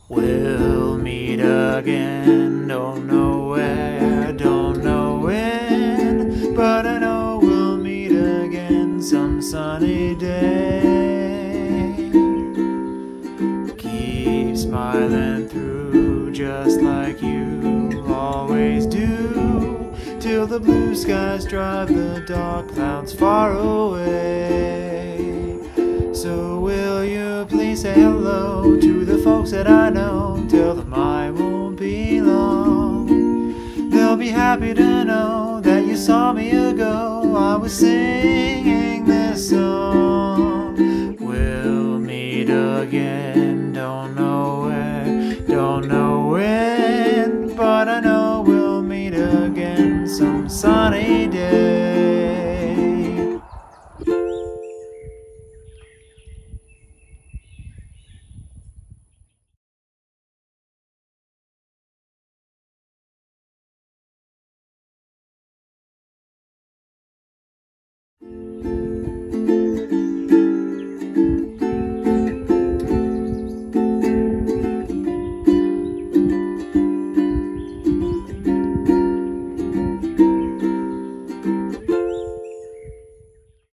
We'll meet again, don't know where, don't know when, but I know we'll meet again some sunny day. Keep smiling through just like you always do, till the blue skies drive the dark clouds far away. So will you please say hello to the folks that I know, tell them I won't be long. They'll be happy to know that you saw me ago, I was singing this song. We'll meet again, don't know where, don't know when, but I know we'll meet again some sunny day.